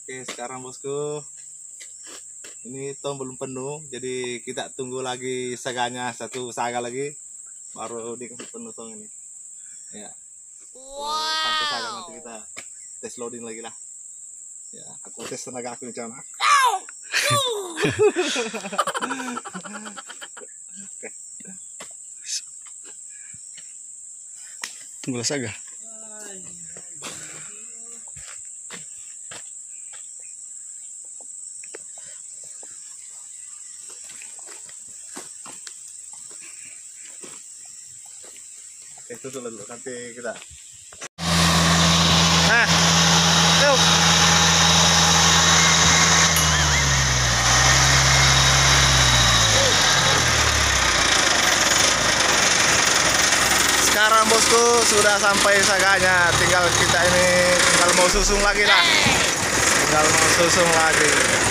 Oke, sekarang bosku, ini tong belum penuh, jadi kita tunggu lagi saganya, satu saga lagi, baru dikasih penuh tong ini. Ya. Sampai saga nanti kita tes loading lagi lah. Ya, aku tes tenaga aku nih cuman. Oke. Tunggu saga. Oke, tutup dulu, nanti kita. Nah, yuk. Sekarang bosku sudah sampai saganya, tinggal kita ini tinggal mau susung lagi lah. Tinggal mau susung lagi.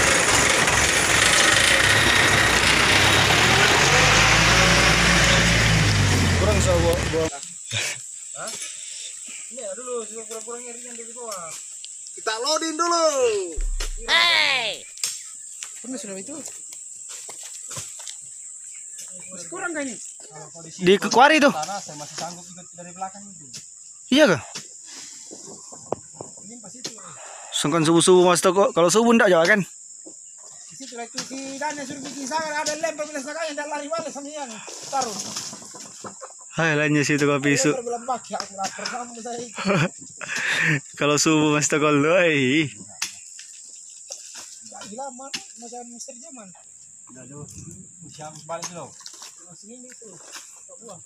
Kurang so gua. Hah? Ini ya dulu, kurang-kurangnya ringan dari bawah. Kita loading dulu. Pernah sudah itu? Masih kurang kan ini? Di kuari tuh. Tanah saya masih sanggup ikut dari belakang itu. Iya kah? Ini pas itu. Sungkan subuh-subuh mas toko. Kalau subuh ndak jawab kan? Di situ itu si Daniel suruh bikin sangat ada lempar bila sakanya dan lari balik sama yang taruh. Hai lainnya situ kopi su. Bilang bak ya aku lapar sama saya itu. Kalau subuh mas toko loy. Gila man, macam misteri zaman. Udah dulu. Siap balik dulu. Masih ini tuh. Tak buah.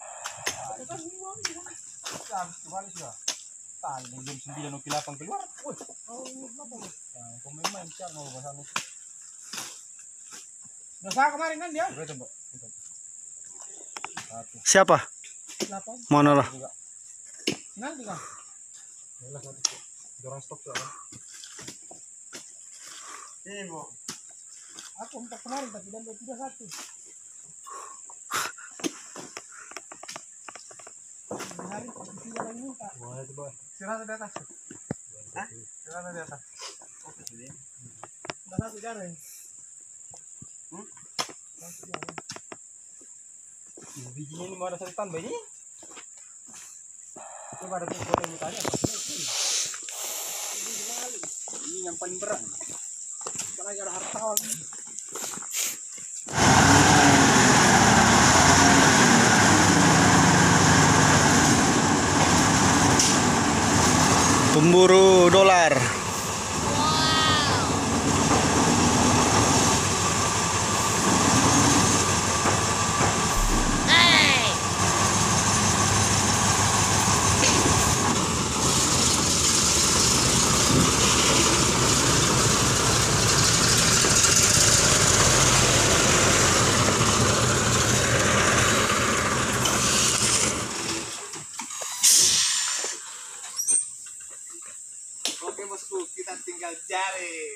Habis kembali sudah. Tadi jam 9 oke 8 keluar. Woi, oh ini apa? Nah, kau main siap mau pasang. Udah saya kemarin kan dia. Coba coba. Siapa? 8. Mana lah? Nanti kan. Yalah satu. Dorong stok soalnya. Bu. Aku 4 kemarin tapi dan 3 1. Hari tiga lagi minta. Boleh coba. Silakan di atas. Hah? Silakan di atas. Oke, sini. Udah satu jaring. Satu jaring. Bijinya ini mau ada satu tambah ini. Coba ada foto yang mukanya apa? Ini yang paling berat. Karena ada hartawan. Pemburu dolar. Oke bosku, kita tinggal jaring.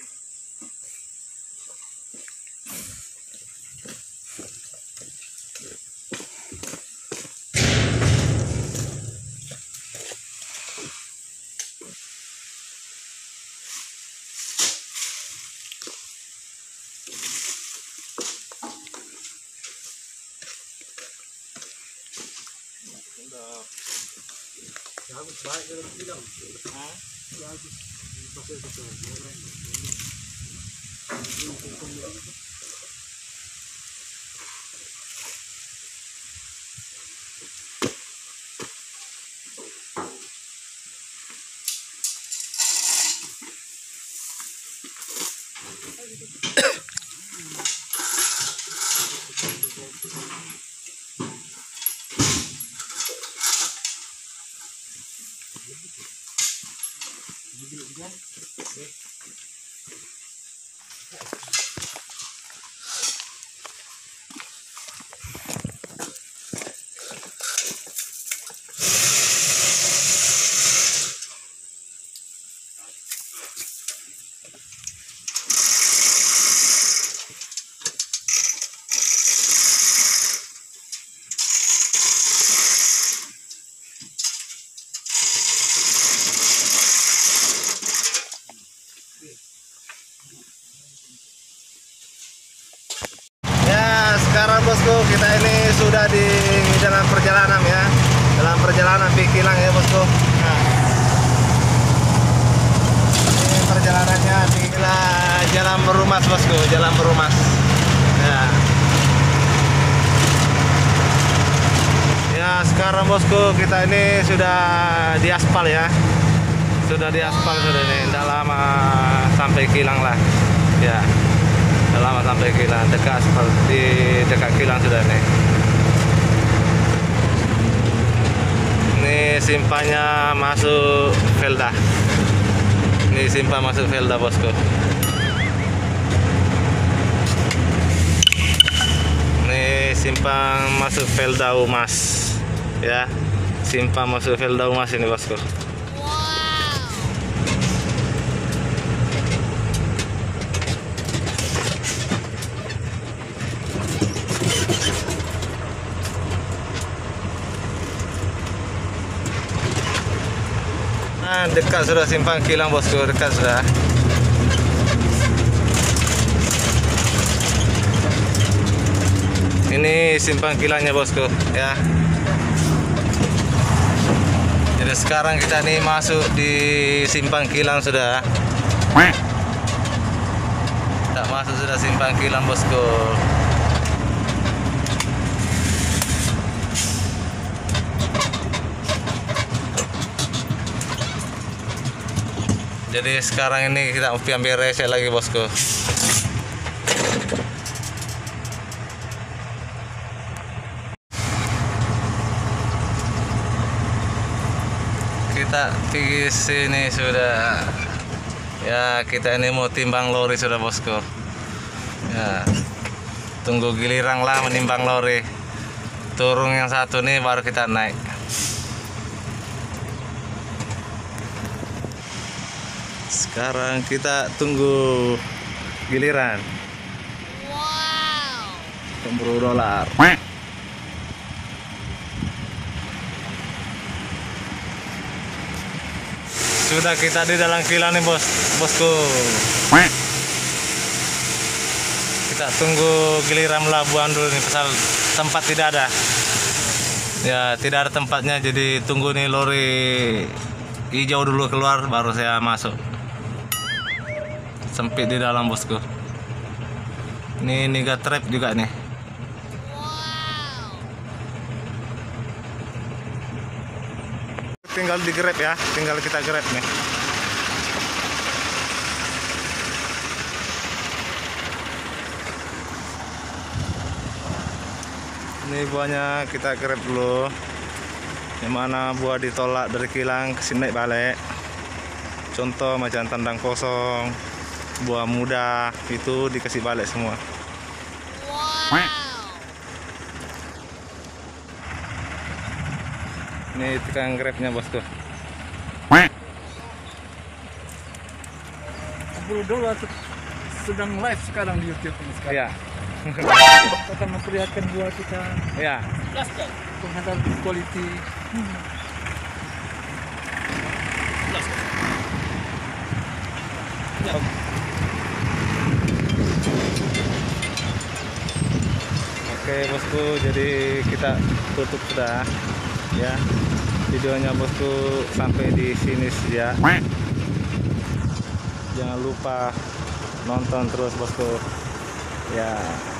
Bagus baik dalam bidang. Hah? Bagus. Pakai betul. bosku, kita ini sudah di dalam perjalanan ya, dalam perjalanan Pikilang ya bosku. Nah, ini perjalanannya Pikilang, Jalan Berumas bosku, Jalan Berumas. Ya. Ya sekarang bosku kita ini sudah di aspal ya, sudah di aspal sudah ini, tidak lama sampai Kilang lah. Ya. Lama sampai Kilang, dekat aspal, di dekat Kilang sudah nih. Ini simpannya masuk Velda. Ini simpan masuk Velda bosku. Ini simpan masuk Velda Umas. Ya, simpan masuk Velda Umas ini bosku. Nah, dekat sudah simpang Kilang bosku, dekat sudah. Ini simpang Kilangnya bosku ya. Jadi sekarang kita nih masuk di simpang Kilang sudah. Tak masuk sudah simpang Kilang bosku. Jadi sekarang ini kita ambil reset lagi bosku. Kita di sini sudah. Ya kita ini mau timbang lori sudah bosku. Ya tunggu giliran lah menimbang lori. Turun yang satu nih baru kita naik. Sekarang kita tunggu giliran. Wow. $10. Sudah kita di dalam Kilang nih bosku. Kita tunggu giliran pelabuhan dulu nih, pasal tempat tidak ada. Ya tidak ada tempatnya, jadi tunggu nih lori hijau dulu keluar baru saya masuk. Sempit di dalam bosku. Ini niga trap juga nih. Wow. Tinggal di grab ya, tinggal kita grab nih. Ini buahnya kita grab dulu. Yang mana buah ditolak dari Kilang kesini naik balik. Contoh macam tandang kosong, buah muda itu dikasih balik semua. Wow. Ini tukang grabnya bosku. Dulu sedang live sekarang di YouTube ini sekarang. Iya. Akan memperlihatkan buah kita. Iya. Penghadap quality. Oke bosku, jadi kita tutup sudah ya videonya bosku sampai di sini saja. Jangan lupa nonton terus bosku ya.